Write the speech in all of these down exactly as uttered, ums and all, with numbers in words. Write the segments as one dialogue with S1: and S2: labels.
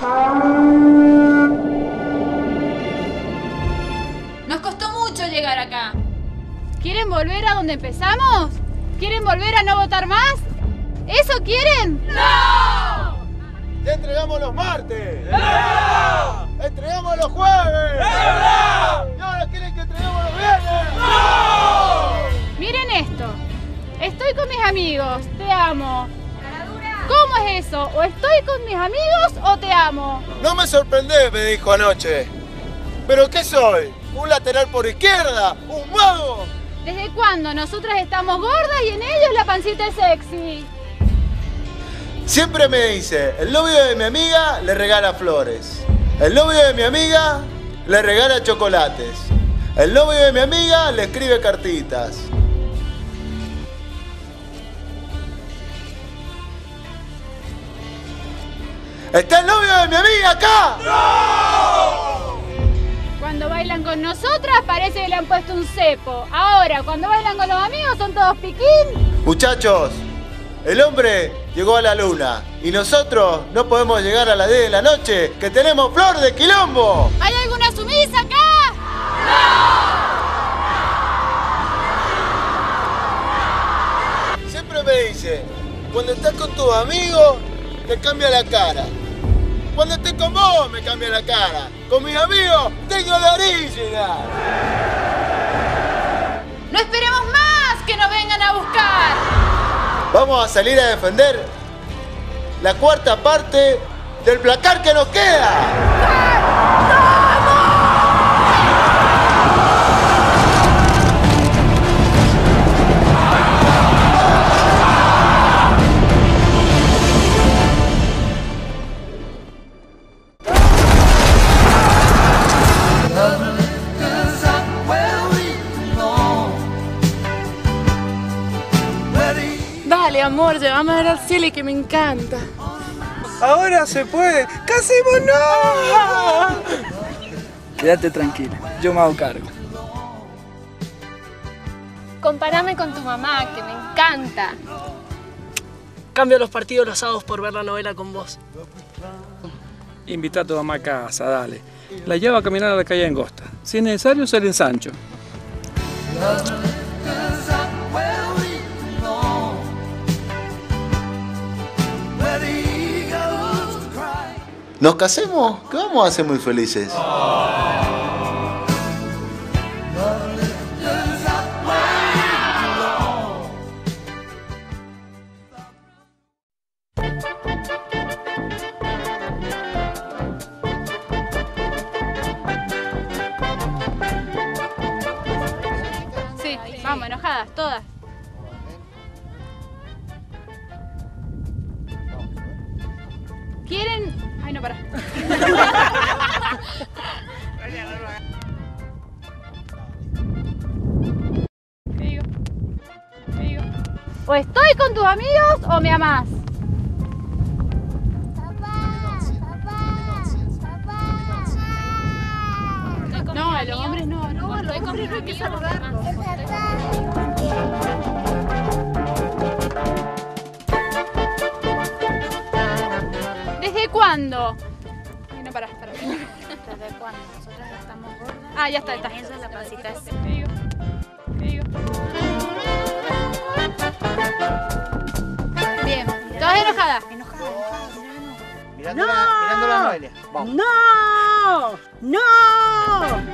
S1: Nos costó mucho llegar acá.
S2: ¿Quieren volver a donde empezamos? ¿Quieren volver a no votar más? ¿Eso quieren?
S1: ¡No!
S3: ¡Ya entregamos los martes!
S4: ¡No!
S3: ¡Entregamos los jueves!
S4: ¡No!
S3: ¿Y ahora quieren que entreguemos los viernes?
S4: ¡No!
S2: Miren esto. Estoy con mis amigos, te amo. ¿Cómo es eso? ¿O estoy con mis amigos o te amo?
S3: No me sorprendés, me dijo anoche. ¿Pero qué soy? ¿Un lateral por izquierda? ¿Un mago?
S2: ¿Desde cuándo nosotras estamos gordas y en ellos la pancita es sexy?
S3: Siempre me dice, el novio de mi amiga le regala flores. El novio de mi amiga le regala chocolates. El novio de mi amiga le escribe cartitas. ¿Está el novio de mi amiga acá?
S4: ¡No!
S2: Cuando bailan con nosotras parece que le han puesto un cepo. Ahora, cuando bailan con los amigos son todos piquín.
S3: Muchachos, el hombre llegó a la luna y nosotros no podemos llegar a las diez de la noche que tenemos flor de quilombo.
S2: ¿Hay alguna sumisa acá?
S3: ¡No! Siempre me dice, cuando estás con tus amigos te cambia la cara. Cuando estoy con vos me cambia la cara. Con mis amigos tengo la original.
S1: No esperemos más que nos vengan a buscar.
S3: Vamos a salir a defender la cuarta parte del placar que nos queda.
S5: Dale, amor, llévame a ver al cielo y que me encanta.
S6: Ahora se puede. ¡Casémonos! Quédate tranquila, yo me hago cargo.
S5: Compárame con tu mamá, que me encanta.
S7: Cambio los partidos los sábados por ver la novela con vos.
S6: Invita a tu mamá a casa, dale. La lleva a caminar a la calle Angosta. Si es necesario, se le ensancho.
S3: ¿Nos casemos? ¿Qué vamos a hacer muy felices?
S2: Sí, vamos, enojadas, todas. ¿Quieren...? Ay, no, pará. ¿Qué digo? ¿Qué digo? O estoy con tus amigos o me amás. No, a los hombres no, no, a los hombres no hay que saludarlos. ¿Desde cuándo? Ay, no, pará, pará.
S1: ¿Desde cuándo? Nosotras estamos gordas.
S2: Ah, ya está, está.
S1: Comienza la pancita es...
S2: ¿Qué digo? ¿Qué digo? Bien, todas enojadas.
S1: Enojada, enojada, mira,
S8: ¡No!
S3: Mirándola a Noelia. Vamos.
S8: ¡No! ¡No!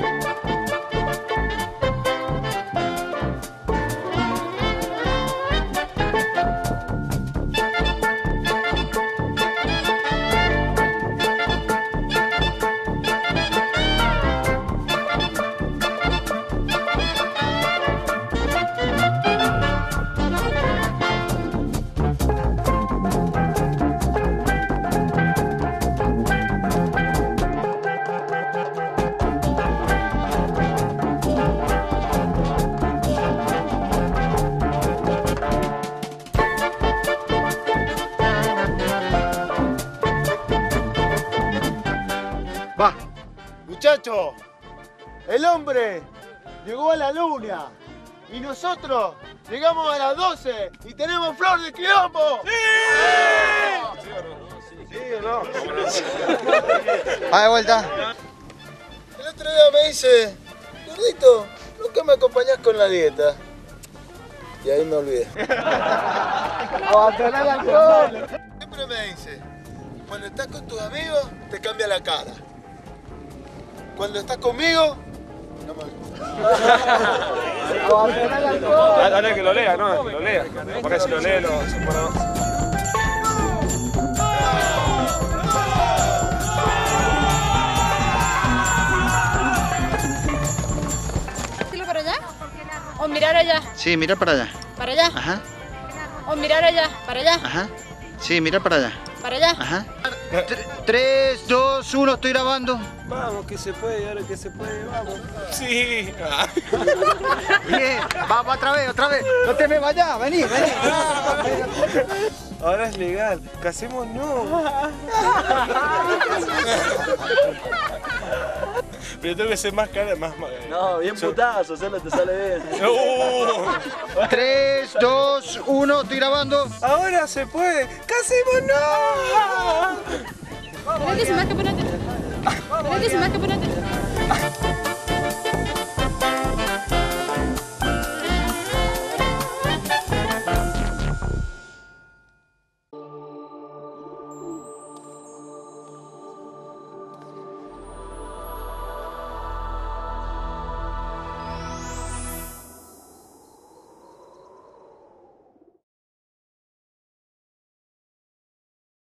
S3: Va. Muchachos, el hombre llegó a la luna y nosotros llegamos a las doce y tenemos flor de quilombo. ¡Sí!
S9: ¿Sí o no?
S10: Ah, de vuelta.
S3: El otro día me dice, gordito, nunca me acompañás con la dieta. Y ahí me olvidé.
S10: Abandonar el alcohol.
S3: Siempre me dice, cuando estás con tus amigos, te cambia la cara. Cuando estás conmigo, no me
S10: Abandonar el alcohol.
S9: Dale, dale que lo lea, ¿no? Que lo lea. Porque si lo lee, lo se pone...
S2: ¿Para allá? ¿O mirar allá?
S10: Sí, mira para allá.
S2: ¿Para allá?
S10: Ajá.
S2: ¿O mirar allá? ¿Para allá?
S10: Ajá. Sí, mira para allá.
S2: ¿Para allá?
S10: Ajá. tres, dos, uno, estoy grabando.
S9: Vamos, que se puede, ahora que se puede, vamos. Sí.
S10: Bien, vamos otra vez, otra vez. No te me vayas, vení, vení.
S9: Ahora es legal, casemos no. Pero tengo que ser más cara, más... más
S11: no, bien putazo, solo te sale bien.
S10: tres, dos, uno, estoy grabando.
S9: Ahora se puede, casemos no.
S2: Ponete, se más que ponete. Ponete, se más que ponete.